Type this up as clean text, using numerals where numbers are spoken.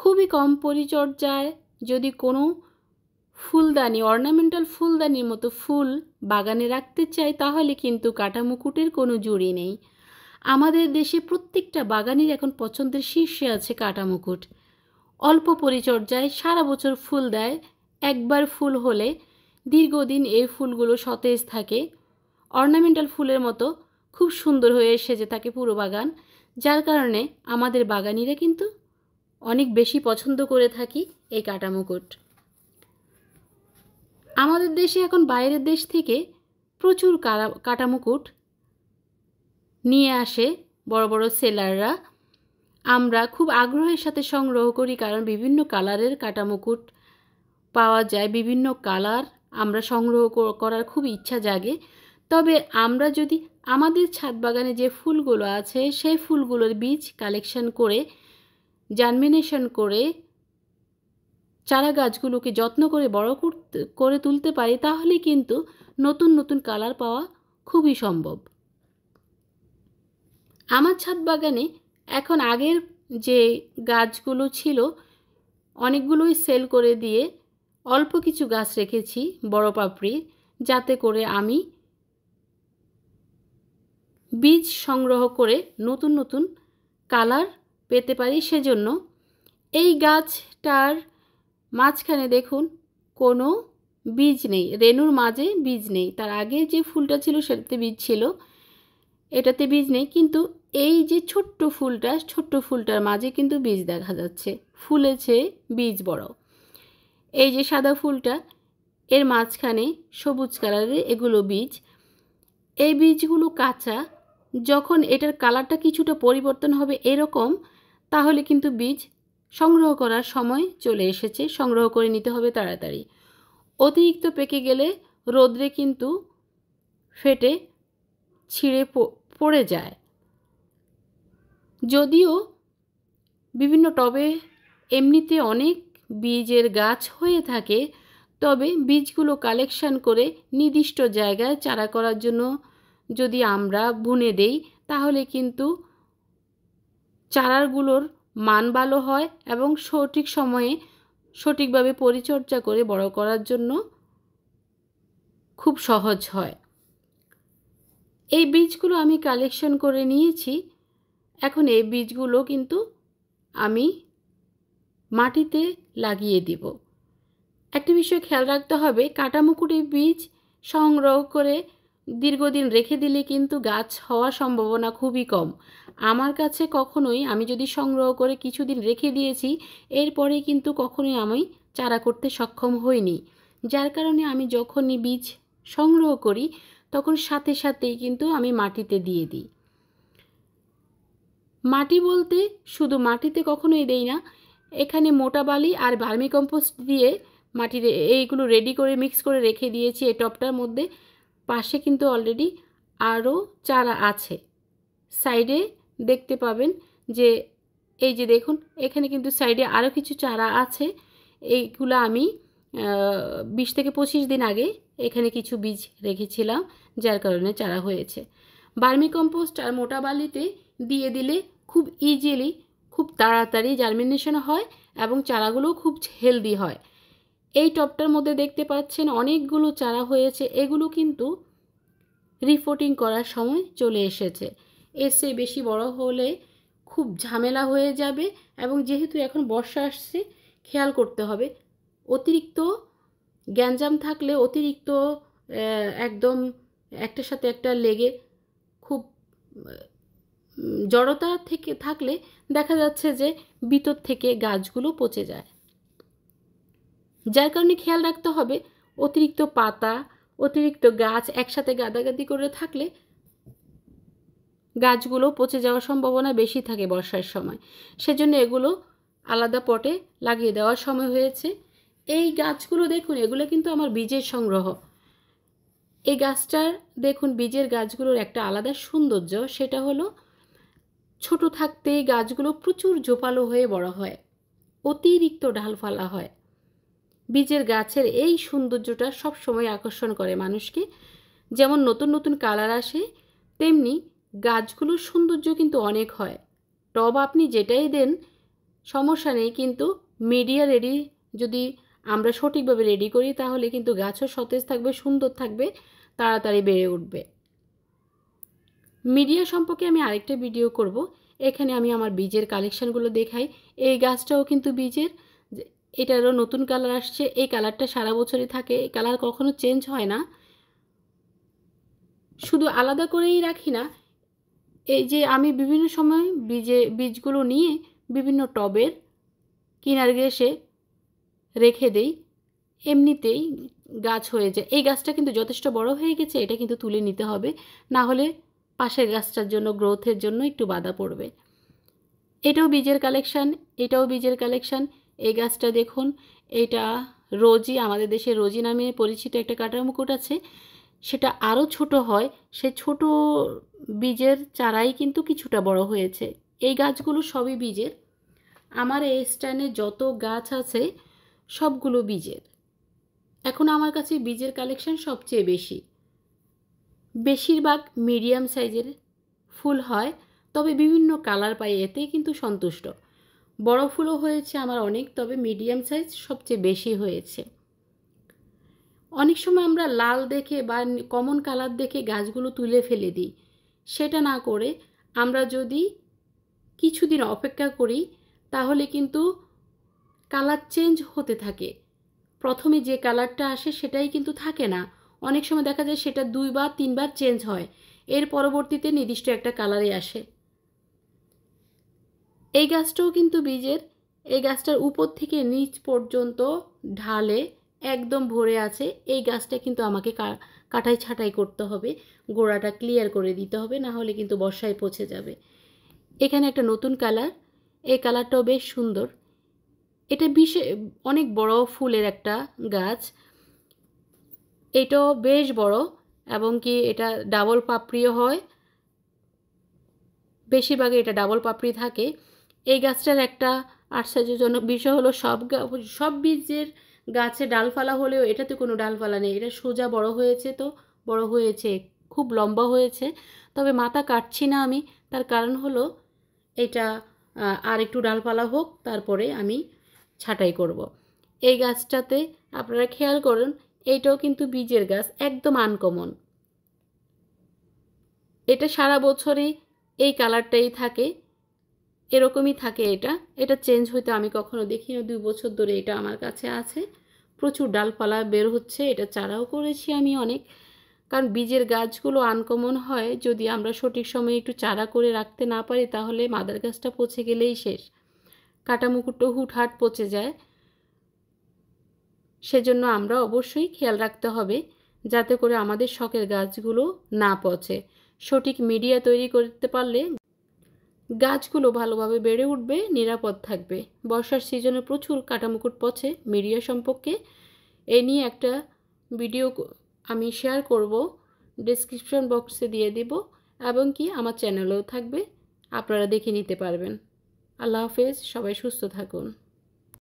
খুবই কম পরিচর্যায় যদি কোনো ফুলদানি, অর্নামেন্টাল ফুলদানির মতো ফুল বাগানে রাখতে চাই, তাহলে কিন্তু কাটামুকুটের কোনো জুড়ি নেই। আমাদের দেশে প্রত্যেকটা বাগানের এখন পছন্দের শীর্ষে আছে কাটামুকুট। অল্প পরিচর্যায় সারা বছর ফুল দেয়। একবার ফুল হলে দীর্ঘদিন এই ফুলগুলো সতেজ থাকে, অর্নামেন্টাল ফুলের মতো খুব সুন্দর হয়ে সেজে থাকে পুরো বাগান। যার কারণে আমাদের বাগানিরা কিন্তু অনেক বেশি পছন্দ করে থাকি এই কাটামুকুট। আমাদের দেশে এখন বাইরের দেশ থেকে প্রচুর কাটামুকুট নিয়ে আসে বড় বড় সেলাররা। আমরা খুব আগ্রহের সাথে সংগ্রহ করি, কারণ বিভিন্ন কালারের কাটামুকুট পাওয়া যায়। বিভিন্ন কালার আমরা সংগ্রহ করার খুব ইচ্ছা জাগে। তবে আমরা যদি আমাদের ছাদ বাগানে যে ফুলগুলো আছে সেই ফুলগুলোর বীজ কালেকশন করে, জার্মিনেশন করে, চারা গাছগুলোকে যত্ন করে বড় করে তুলতে পারি, তাহলে কিন্তু নতুন নতুন কালার পাওয়া খুবই সম্ভব। আমার ছাদ বাগানে এখন আগের যে গাছগুলো ছিল অনেকগুলোই সেল করে দিয়ে অল্প কিছু গাছ রেখেছি বড় পাপড়ি, যাতে করে আমি বীজ সংগ্রহ করে নতুন নতুন কালার পেতে পারি। সেজন্য এই গাছটার মাঝখানে দেখুন কোনো বীজ নেই, রেণুর মাঝে বীজ নেই। তার আগে যে ফুলটা ছিল সেটাতে বীজ ছিল, এটাতে বীজ নেই। কিন্তু এই যে ছোট্ট ফুলটার মাঝে কিন্তু বীজ দেখা যাচ্ছে, ফুলেছে বীজ বড়। এই যে সাদা ফুলটা, এর মাঝখানে সবুজ কালারের এগুলো বীজ। এই বীজগুলো কাঁচা, যখন এটার কালারটা কিছুটা পরিবর্তন হবে এরকম, তাহলে কিন্তু বীজ সংগ্রহ করার সময় চলে এসেছে, সংগ্রহ করে নিতে হবে তাড়াতাড়ি। অতিরিক্ত পেকে গেলে রোদ্রে কিন্তু ফেটে ছিঁড়ে পড়ে যায়। যদিও বিভিন্ন টবে এমনিতে অনেক বীজের গাছ হয়ে থাকে, তবে বীজগুলো কালেকশন করে নির্দিষ্ট জায়গায় চারা করার জন্য যদি আমরা বুনে দেই, তাহলে কিন্তু চারাগুলোর মান ভালো হয় এবং সঠিক সময়ে সঠিকভাবে পরিচর্যা করে বড় করার জন্য খুব সহজ হয়। এই বীজগুলো আমি কালেকশন করে নিয়েছি। এখন এই বীজগুলো কিন্তু আমি মাটিতে লাগিয়ে দিব। একটা বিষয় খেয়াল রাখতে হবে, কাটামুকুটের বীজ সংগ্রহ করে দীর্ঘদিন রেখে দিলে কিন্তু গাছ হওয়ার সম্ভাবনা খুবই কম। আমার কাছে কখনোই, আমি যদি সংগ্রহ করে কিছুদিন রেখে দিয়েছি, এরপরে কিন্তু কখনোই আমি চারা করতে সক্ষম হইনি। যার কারণে আমি যখনই বীজ সংগ্রহ করি তখন সাথে সাথেই কিন্তু আমি মাটিতে দিয়ে দিই। মাটি বলতে শুধু মাটিতে কখনোই দেই না, এখানে মোটা বালি আর ভার্মিকম্পোস্ট দিয়ে মাটির এইগুলো রেডি করে মিক্স করে রেখে দিয়েছি এই টবটার মধ্যে। পাশে কিন্তু অলরেডি আরও চারা আছে। সাইডে দেখতে পাবেন যে এই যে দেখুন, এখানে কিন্তু সাইডে আরও কিছু চারা আছে। এইগুলো আমি 20 থেকে 25 দিন আগে এখানে কিছু বীজ রেখেছিলাম, যার কারণে চারা হয়েছে। ভার্মিকম্পোস্ট আর মোটা বালিতে দিয়ে দিলে খুব ইজিলি, খুব তাড়াতাড়ি জার্মিনেশন হয় এবং চারাগুলো খুব হেলদি হয়। এই টবটার মধ্যে দেখতে পাচ্ছেন অনেকগুলো চারা হয়েছে। এগুলো কিন্তু রিপোর্টিং করার সময় চলে এসেছে। এর চেয়ে বেশি বড় হলে খুব ঝামেলা হয়ে যাবে, এবং যেহেতু এখন বর্ষা আসছে, খেয়াল করতে হবে অতিরিক্ত গ্যাঞ্জাম থাকলে, অতিরিক্ত একদম একটার সাথে একটা লেগে খুব জড়তা থেকে থাকলে দেখা যাচ্ছে যে ভিতর থেকে গাছগুলো পচে যায়। যার কারণে খেয়াল রাখতে হবে, অতিরিক্ত পাতা, অতিরিক্ত গাছ একসাথে গাদাগাদি করে থাকলে গাছগুলো পচে যাওয়ার সম্ভাবনা বেশি থাকে বর্ষার সময়। সেজন্য এগুলো আলাদা পটে লাগিয়ে দেওয়ার সময় হয়েছে। এই গাছগুলো দেখুন, এগুলো কিন্তু আমার বীজের সংগ্রহ। এই গাছটার দেখুন, বীজের গাছগুলোর একটা আলাদা সৌন্দর্য, সেটা হলো ছোট থাকতেই গাছগুলো প্রচুর জোপালো হয়ে বড় হয়, অতিরিক্ত ডালফালা হয়। বীজের গাছের এই সৌন্দর্যটা সব সময় আকর্ষণ করে মানুষকে। যেমন নতুন নতুন কালার আসে, তেমনি গাছগুলোর সৌন্দর্য কিন্তু অনেক হয়। টব আপনি যেটাই দেন, সমস্যা নেই, কিন্তু মিডিয়া রেডি যদি আমরা সঠিকভাবে রেডি করি তাহলে কিন্তু গাছও সতেজ থাকবে, সুন্দর থাকবে, তাড়াতাড়ি বেড়ে উঠবে। মিডিয়া সম্পর্কে আমি আরেকটা ভিডিও করব। এখানে আমি আমার বীজের কালেকশানগুলো দেখাই। এই গাছটাও কিন্তু বীজের, এটারও নতুন কালার আসছে। এই কালারটা সারা বছরই থাকে, এই কালার কখনো চেঞ্জ হয় না। শুধু আলাদা করেই রাখি না, এই যে আমি বিভিন্ন সময় বীজগুলো নিয়ে বিভিন্ন টবের কিনার ঘেঁষে রেখে দেই, এমনিতেই গাছ হয়ে যায়। এই গাছটা কিন্তু যথেষ্ট বড় হয়ে গেছে, এটা কিন্তু তুলে নিতে হবে, না হলে পাশের গাছটার জন্য গ্রোথের জন্য একটু বাধা পড়বে। এটাও বীজের কালেকশান, এটাও বীজের কালেকশান। এই গাছটা দেখুন, এটা রোজি, আমাদের দেশে রোজি নামে পরিচিত একটা কাটার মুকুট আছে, সেটা আরও ছোট হয়। সে ছোট বীজের চারাই কিন্তু কিছুটা বড় হয়েছে। এই গাছগুলো সবই বীজের। আমার এই স্ট্যান্ডে যত গাছ আছে সবগুলো বীজের। এখন আমার কাছে বীজের কালেকশান সবচেয়ে বেশি। বেশিরভাগ মিডিয়াম সাইজের ফুল হয়, তবে বিভিন্ন কালার পাই, এতেই কিন্তু সন্তুষ্ট। বড় ফুলও হয়েছে আমার অনেক, তবে মিডিয়াম সাইজ সবচেয়ে বেশি হয়েছে। অনেক সময় আমরা লাল দেখে বা কমন কালার দেখে গাছগুলো তুলে ফেলে দিই। সেটা না করে আমরা যদি কিছুদিন অপেক্ষা করি তাহলে কিন্তু কালার চেঞ্জ হতে থাকে। প্রথমে যে কালারটা আসে সেটাই কিন্তু থাকে না, অনেক সময় দেখা যায় সেটা 2 বা 3 বার চেঞ্জ হয়, এর পরবর্তীতে নির্দিষ্ট একটা কালারে আসে। এই গাছটাও কিন্তু বীজের। এই গাছটার উপর থেকে নিচ পর্যন্ত ঢালে একদম ভরে আছে। এই গাছটা কিন্তু আমাকে কাটাই ছাঁটাই করতে হবে, গোড়াটা ক্লিয়ার করে দিতে হবে, না হলে কিন্তু বর্ষায় পচে যাবে। এখানে একটা নতুন কালার, এই কালারটাও বেশ সুন্দর। এটা অনেক বড় ফুলের একটা গাছ, এটাও বেশ বড়, এবং কি এটা ডাবল পাপড়িও হয়, বেশিরভাগে এটা ডাবল পাপড়ি থাকে। এই গাছটার একটা আশ্চর্যজনক বিষয় হলো সব বীজের গাছে ডালপালা হলেও এটাতে কোনো ডালপালা নেই। এটা সোজা বড় হয়েছে, তো বড় হয়েছে, খুব লম্বা হয়েছে, তবে মাথা কাটছি না আমি। তার কারণ হলো এটা আর একটু ডালপালা হোক, তারপরে আমি ছাঁটাই করব। এই গাছটাতে আপনারা খেয়াল করুন, এইটাও কিন্তু বীজের গাছ, একদম আনকমন। এটা সারা বছরই এই কালারটাই থাকে, এরকমই থাকে। এটা চেঞ্জ হইতে আমি কখনো দেখি না। 2 বছর ধরে এটা আমার কাছে আছে, প্রচুর ডালপালা বের হচ্ছে। এটা চারাও করেছি আমি অনেক, কারণ বীজের গাছগুলো আনকমন হয়। যদি আমরা সঠিক সময়ে একটু চারা করে রাখতে না পারি তাহলে মাদার গাছটা পচে গেলেই শেষ, কাটা মুকুটও হুটহাট পচে যায়। সেজন্য আমরা অবশ্যই খেয়াল রাখতে হবে যাতে করে আমাদের শখের গাছগুলো না পচে। সঠিক মিডিয়া তৈরি করতে পারলে গাছগুলো ভালোভাবে বেড়ে উঠবে, নিরাপদ থাকবে। বর্ষার সিজনে প্রচুর কাটামুকুট পচে। মিডিয়া সম্পর্কে এই নিয়ে একটা ভিডিও আমি শেয়ার করব, ডেসক্রিপশন বক্সে দিয়ে দিব, এবং কি আমার চ্যানেলেও থাকবে, আপনারা দেখে নিতে পারবেন। আল্লাহ হাফেজ, সবাই সুস্থ থাকুন।